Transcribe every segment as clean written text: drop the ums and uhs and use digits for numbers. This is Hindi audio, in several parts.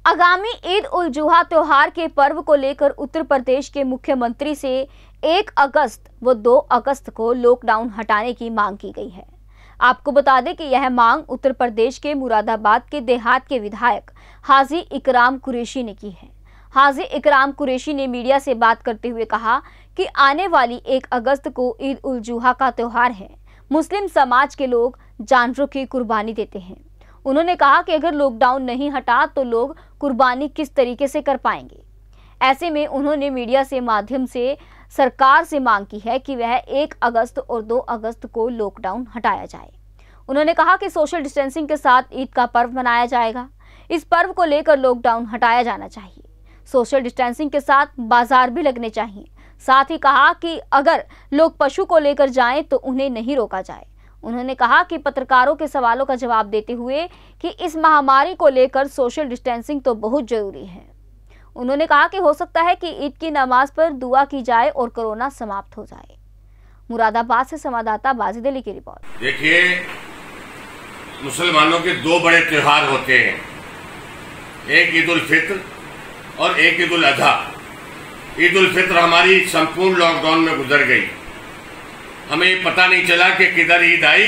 आगामी ईद उल जुहा त्योहार के पर्व को लेकर उत्तर प्रदेश के मुख्यमंत्री से 1 अगस्त व 2 अगस्त को लॉकडाउन हटाने की मांग की गई है। आपको बता दें कि यह मांग उत्तर प्रदेश के मुरादाबाद के देहात के विधायक हाजी इकराम कुरैशी ने की है। हाजी इकराम कुरैशी ने मीडिया से बात करते हुए कहा कि आने वाली 1 अगस्त को ईद उल जुहा का त्योहार है। मुस्लिम समाज के लोग जानवरों की कुर्बानी देते हैं। उन्होंने कहा कि अगर लॉकडाउन नहीं हटा तो लोग कुर्बानी किस तरीके से कर पाएंगे। ऐसे में उन्होंने मीडिया से माध्यम से सरकार से मांग की है कि वह 1 अगस्त और 2 अगस्त को लॉकडाउन हटाया जाए। उन्होंने कहा कि सोशल डिस्टेंसिंग के साथ ईद का पर्व मनाया जाएगा। इस पर्व को लेकर लॉकडाउन हटाया जाना चाहिए। सोशल डिस्टेंसिंग के साथ बाजार भी लगने चाहिए। साथ ही कहा कि अगर लोग पशु को लेकर जाएं तो उन्हें नहीं रोका जाए। उन्होंने कहा कि पत्रकारों के सवालों का जवाब देते हुए कि इस महामारी को लेकर सोशल डिस्टेंसिंग तो बहुत जरूरी है। उन्होंने कहा कि हो सकता है कि ईद की नमाज पर दुआ की जाए और कोरोना समाप्त हो जाए। मुरादाबाद से संवाददाता बाजिद अली की रिपोर्ट। देखिए, मुसलमानों के 2 बड़े त्योहार होते हैं, एक ईद उल फित्र और एक ईद उल अजहा। ईद उल फित्र हमारी संपूर्ण लॉकडाउन में गुजर गई। हमें पता नहीं चला कि किधर ईद आई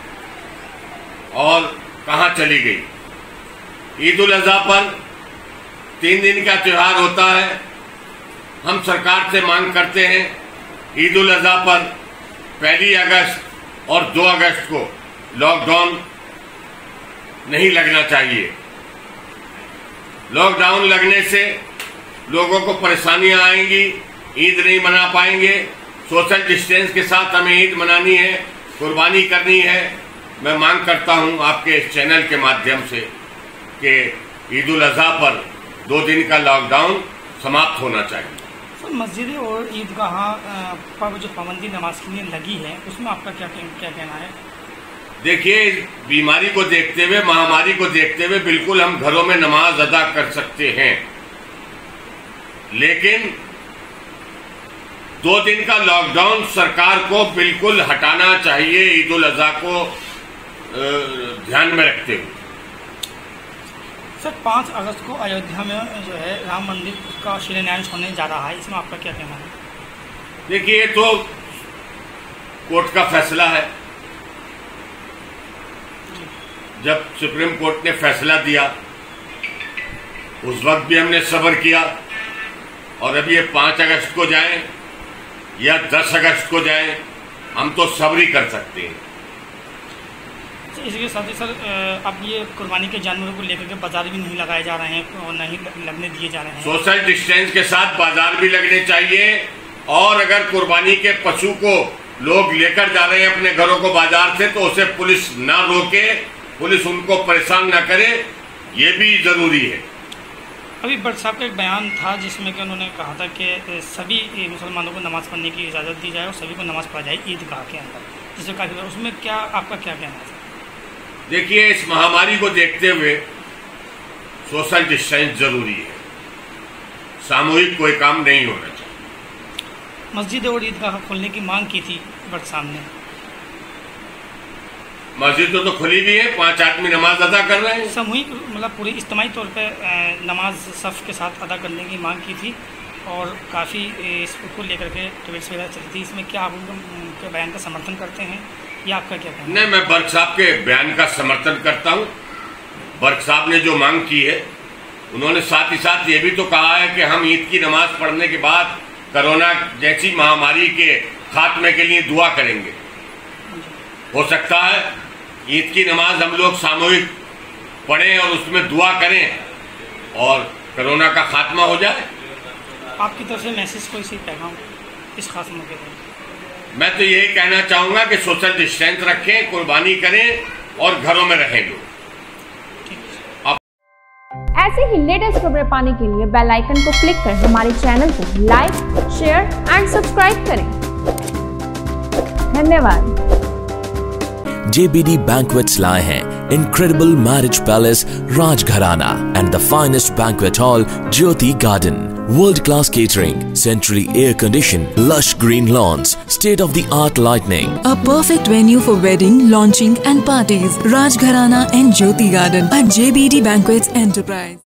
और कहां चली गई। ईद उल अजहा पर 3 दिन का त्योहार होता है। हम सरकार से मांग करते हैं ईद उल अजहा पर 1 अगस्त और 2 अगस्त को लॉकडाउन नहीं लगना चाहिए। लॉकडाउन लगने से लोगों को परेशानियां आएंगी, ईद नहीं मना पाएंगे। सोशल डिस्टेंस के साथ हमें ईद मनानी है, कुर्बानी करनी है। मैं मांग करता हूं आपके इस चैनल के माध्यम से कि ईद उल अजहा पर 2 दिन का लॉकडाउन समाप्त होना चाहिए। सर, मस्जिद और ईदगाह पर जो पाबंदी नमाज के लिए लगी है, उसमें आपका क्या कहना है? देखिए, बीमारी को देखते हुए, महामारी को देखते हुए बिल्कुल हम घरों में नमाज अदा कर सकते हैं, लेकिन 2 दिन का लॉकडाउन सरकार को बिल्कुल हटाना चाहिए, ईद उल अजहा को ध्यान में रखते हुए। सर, 5 अगस्त को अयोध्या में जो है राम मंदिर का शिलान्यास होने जा रहा है, इसमें आपका क्या कहना है? देखिए, ये तो कोर्ट का फैसला है। जब सुप्रीम कोर्ट ने फैसला दिया उस वक्त भी हमने सब्र किया, और अभी ये 5 अगस्त को जाए या 10 अगस्त को जाए, हम तो सब्र ही कर सकते हैं। इसके साथ ही सर, अब ये कुर्बानी के जानवरों को लेकर के बाजार भी नहीं लगाए जा रहे हैं और नहीं लगने दिए जा रहे हैं। सोशल डिस्टेंस के साथ बाजार भी लगने चाहिए, और अगर कुर्बानी के पशु को लोग लेकर जा रहे हैं अपने घरों को बाजार से, तो उसे पुलिस ना रोके, पुलिस उनको परेशान ना करे, ये भी जरूरी है। अभी भट्ट साहब का एक बयान था जिसमें कि उन्होंने कहा था कि सभी मुसलमानों को नमाज़ पढ़ने की इजाज़त दी जाए और सभी को नमाज़ पढ़ा जाए ईदगाह के अंदर, जिससे काफ़ी, उसमें क्या आपका क्या कहना है? देखिए, इस महामारी को देखते हुए सोशल डिस्टेंस जरूरी है, सामूहिक कोई काम नहीं होना चाहिए। मस्जिद और ईदगाह खोलने की मांग की थी भट्ट साहब ने। मस्जिद तो खुली भी है, 5 आदमी नमाज अदा कर रहे हैं। सामूहिक मतलब पूरी इज्तिमाई तौर पे नमाज सफ़ के साथ अदा करने की मांग की थी, और काफ़ी इसको लेकर के ट्वीट्स वगैरह चली थी। इसमें क्या आप उनके बयान का समर्थन करते हैं या आपका क्या कहना है? नहीं, मैं बर्क साहब के बयान का समर्थन करता हूं। बर्क साहब ने जो मांग की है, उन्होंने साथ ही साथ ये भी तो कहा है कि हम ईद की नमाज पढ़ने के बाद कोरोना जैसी महामारी के खात्मे के लिए दुआ करेंगे। हो सकता है ईद की नमाज हम लोग सामूहिक पढ़ें और उसमें दुआ करें और कोरोना का खात्मा हो जाए। आपकी तरफ से मैसेज कोई सी पैगाम इस खास मौके पर? मैं तो यही कहना चाहूँगा कि सोशल डिस्टेंस रखें, कुर्बानी करें और घरों में रहें लोग। ऐसे ही लेटेस्ट खबरें पाने के लिए बेल आइकन को क्लिक कर हमारे चैनल को लाइक, शेयर एंड सब्सक्राइब करें। धन्यवाद। JBD Banquets लाए हैं incredible marriage palace Rajgharana and the finest banquet hall Jyoti Garden. World-class catering, centrally air-conditioned, lush green lawns, state-of-the-art lighting. A perfect venue for wedding, launching and parties. Rajgharana and Jyoti Garden at JBD Banquets Enterprise.